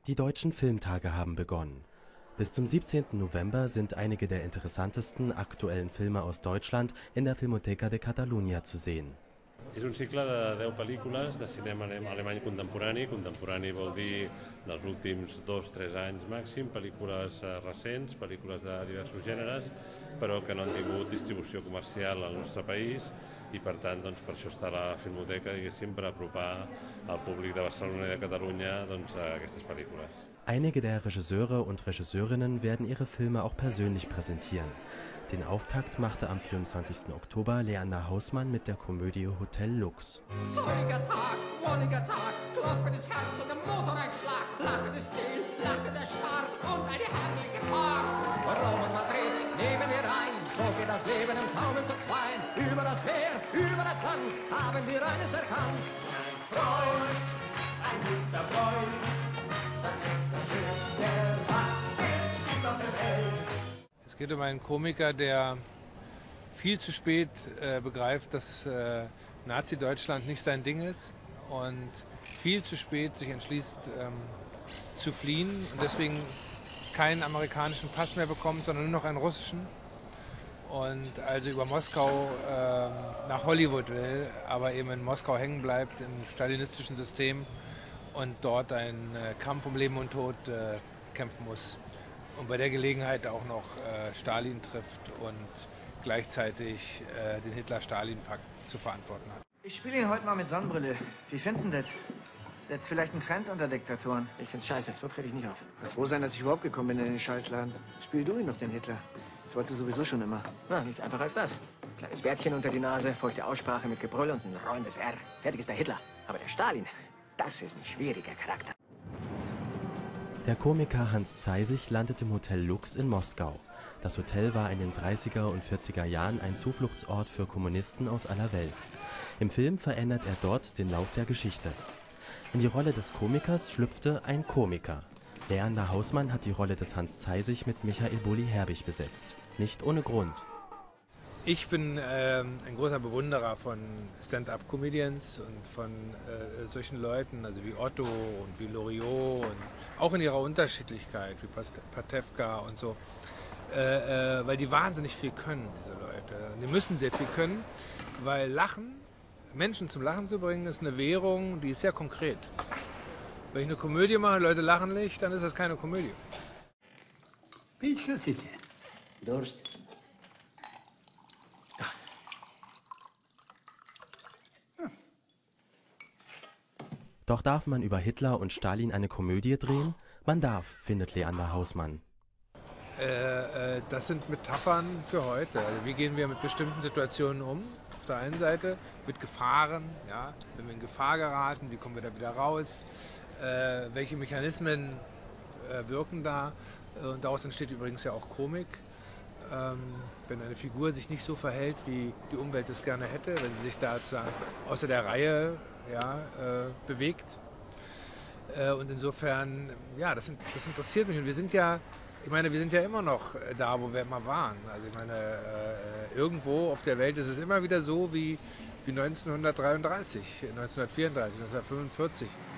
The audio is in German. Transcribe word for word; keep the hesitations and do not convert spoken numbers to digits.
Die Deutschen Filmtage haben begonnen. Bis zum siebzehnten November sind einige der interessantesten aktuellen Filme aus Deutschland in der Filmoteca de Catalunya zu sehen. És un cicle de deu pel·lícules de cinema alemany contemporani. Contemporani vol dir dels últims dos tres anys màxim, pel·lícules recents, pel·lícules de diversos gèneres, però que no han tingut distribució comercial al nostre país i per tant doncs, per això està la Filmoteca, diguéssim, per apropar al públic de Barcelona i de Catalunya doncs, a aquestes pel·lícules. Einige der Regisseure und Regisseurinnen werden ihre Filme auch persönlich präsentieren. Den Auftakt machte am vierundzwanzigsten Oktober Leander Hausmann mit der Komödie Hotel Lux. Sonniger Tag, wonniger Tag, Klopfen des Herz und der Motor ein Schlag, Lache des Ziel, Lache der Start und eine herrliche Fahrt. Rom und Madrid nehmen wir ein, so geht das Leben im Taumel zu zweien. Über das Meer, über das Land haben wir eines erkannt. Ein Freund, ein guter Freund, das ist das Schönste, was es gibt auf der Welt. Es geht um einen Komiker, der viel zu spät äh, begreift, dass äh, Nazi-Deutschland nicht sein Ding ist und viel zu spät sich entschließt ähm, zu fliehen und deswegen keinen amerikanischen Pass mehr bekommt, sondern nur noch einen russischen und also über Moskau äh, nach Hollywood will, aber eben in Moskau hängen bleibt im stalinistischen System und dort einen äh, Kampf um Leben und Tod äh, kämpfen muss. Und bei der Gelegenheit auch noch äh, Stalin trifft und gleichzeitig äh, den Hitler-Stalin-Pakt zu verantworten hat. Ich spiele ihn heute mal mit Sonnenbrille. Wie findest du das? Setzt vielleicht einen Trend unter Diktatoren. Ich find's scheiße, so trete ich nicht auf. Kannst froh sein, dass ich überhaupt gekommen bin in den Scheißladen. Spiel du ihn doch, den Hitler. Das wolltest du sowieso schon immer. Na, nichts einfacher als das. Kleines Bärtchen unter die Nase, feuchte Aussprache mit Gebrüll und ein rollendes R. Fertig ist der Hitler. Aber der Stalin, das ist ein schwieriger Charakter. Der Komiker Hans Zeisig landet im Hotel Lux in Moskau. Das Hotel war in den dreißiger und vierziger Jahren ein Zufluchtsort für Kommunisten aus aller Welt. Im Film verändert er dort den Lauf der Geschichte. In die Rolle des Komikers schlüpfte ein Komiker. Leander Hausmann hat die Rolle des Hans Zeisig mit Michael Bulli-Herbig besetzt. Nicht ohne Grund. Ich bin äh, ein großer Bewunderer von Stand-up-Comedians und von äh, solchen Leuten, also wie Otto und wie Loriot und auch in ihrer Unterschiedlichkeit, wie Pastewka und so, äh, äh, weil die wahnsinnig viel können, diese Leute. Die müssen sehr viel können, weil Lachen, Menschen zum Lachen zu bringen, ist eine Währung, die ist sehr konkret. Wenn ich eine Komödie mache, Leute lachen nicht, dann ist das keine Komödie. Durst. Doch darf man über Hitler und Stalin eine Komödie drehen? Man darf, findet Leander Hausmann. Äh, äh, das sind Metaphern für heute. Also wie gehen wir mit bestimmten Situationen um? Auf der einen Seite mit Gefahren, ja, wenn wir in Gefahr geraten, wie kommen wir da wieder raus? Äh, welche Mechanismen äh, wirken da? Und daraus entsteht übrigens ja auch Komik. Ähm, wenn eine Figur sich nicht so verhält, wie die Umwelt es gerne hätte, wenn sie sich da sozusagen außer der Reihe ja, äh, bewegt. Äh, und insofern, ja, das, das interessiert mich. Und wir sind ja, ich meine, wir sind ja immer noch da, wo wir immer waren. Also ich meine, äh, irgendwo auf der Welt ist es immer wieder so wie, wie neunzehnhundertdreiunddreißig, neunzehnhundertvierunddreißig, neunzehnhundertfünfundvierzig.